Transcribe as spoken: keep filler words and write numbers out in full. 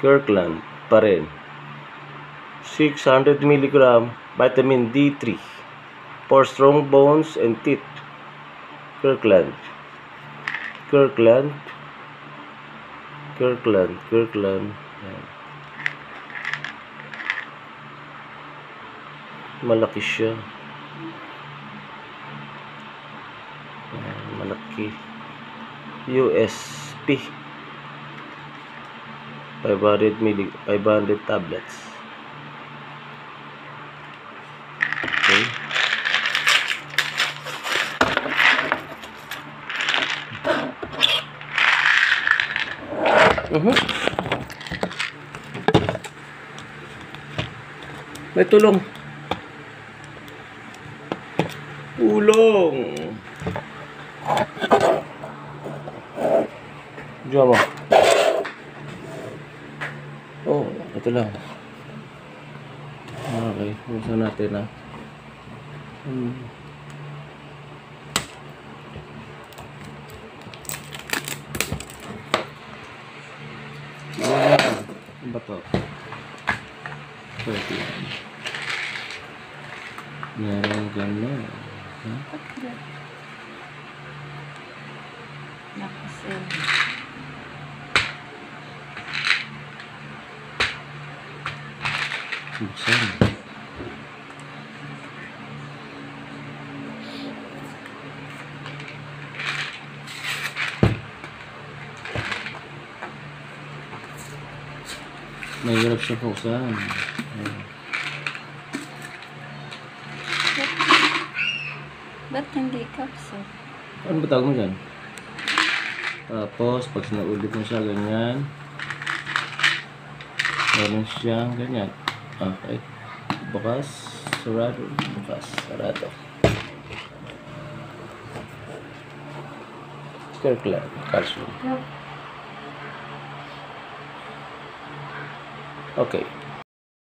Kirkland pa rin. six hundred milligram vitamin D three for strong bones and teeth. Kirkland. Kirkland. Kirkland. Kirkland. Yan. Malaki siya. Yan, malaki. U S P. five hundred milli, five hundred tablets. Okay. Uh-huh. May tulong. Tulong. Diyan mo. Oh, ito lang. Okay, buksan natin na. Hmm. Ano ba ito? Pwede yan. Meron gano'n. Huh? Nakasin. Buksan. Mahirap siya buksan. Ba't hindi capsule? Ano ba tawag mo dyan? Tapos, pag sinaulit mo siya, ganyan. Meron siyang ganyan. Okay. Bukas. Sarado. Bukas. Sarado. Kirkland. Calcium. Okay.